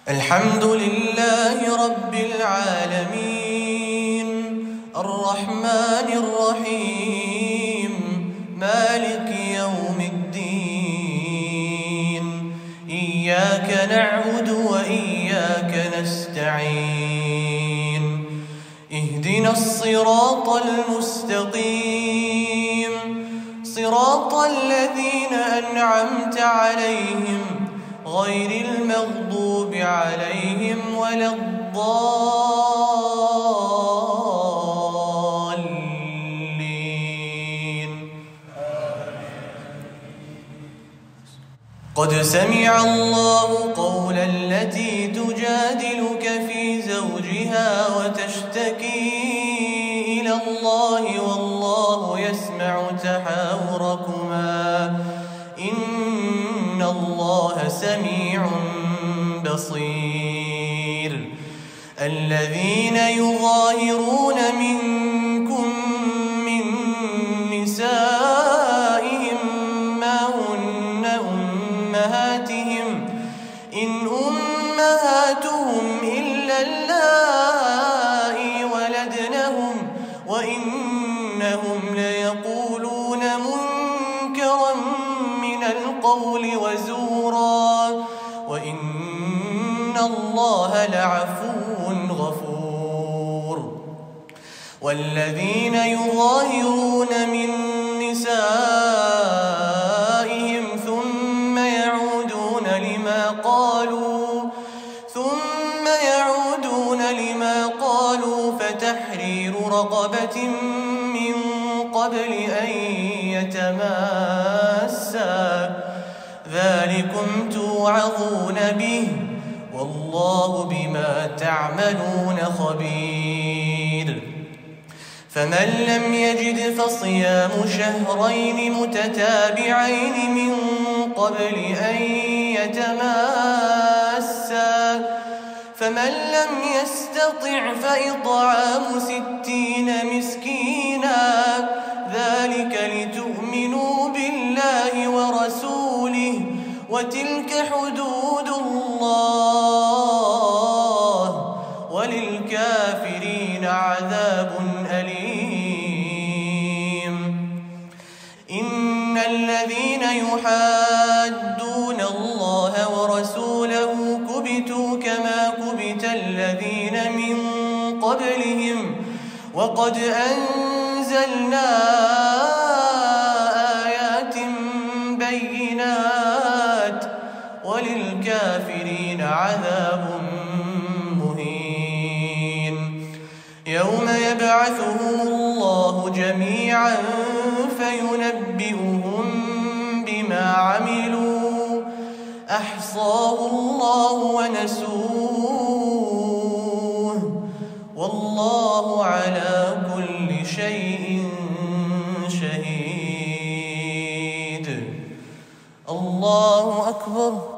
الحمد لله رب العالمين الرحمن الرحيم مالك يوم الدين إياك نعبد وإياك نستعين اهدنا الصراط المستقيم صراط الذين أنعمت عليهم غير المغضوب عليهم ولا الضالين. قد سمع الله قول التي تجادلك في زوجها وتشتكي إلى الله والله يسمع تحاوركما إن الله سميع بصير. الذين يظاهرون منكم من نسائهم ما هن أمهاتهم إن أمهاتهم إلا اللائي ولدنهم وإنهم ليقولون منكرا من القول وزورا وإن الله لعفو غفور. والذين يظاهرون من نسائهم ثم يعودون لما قالوا فتحرير رقبة من قبل أن يتماسا ذلكم توعظون به والله بما تعملون خبير. فمن لم يجد فصيام شهرين متتابعين من قبل أن يتماسا فمن لم يستطع فإطعام 60 مسكينا ذلك لتؤمنوا بالله ورسوله وتلك حدود الله وللكافرين عذاب أليم. إن الذين يحادون الله ورسوله كبتوا كما كبت الذين من قبلهم وقد أنزلنا آيات بينات وللكافرين عذاب مهين. يوم يبعثهم الله جميعا فينبئهم بما عملوا أحصاه الله ونسوه والله على كل شيء شهيد. الله أكبر.